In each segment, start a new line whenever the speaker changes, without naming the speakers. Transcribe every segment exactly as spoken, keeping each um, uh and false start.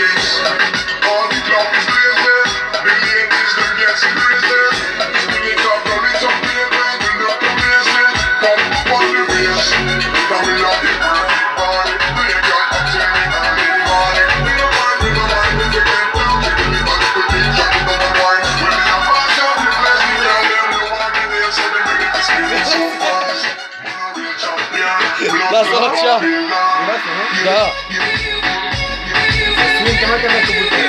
Lasă-o așa! Da! Spunem că mai că merg cu butere.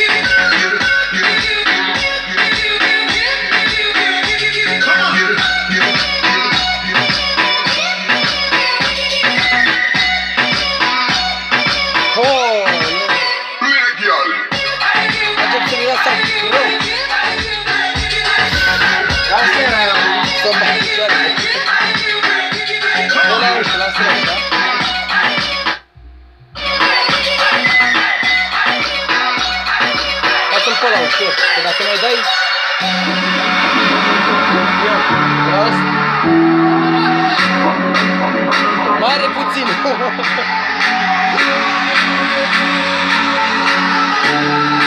Ajung să mi asta rău! Asta era să mă picioare. Ăla uite, lasă-l așa. Lasă-l pe ăla ușor, că dacă mai dai... Prost. Mare puțin.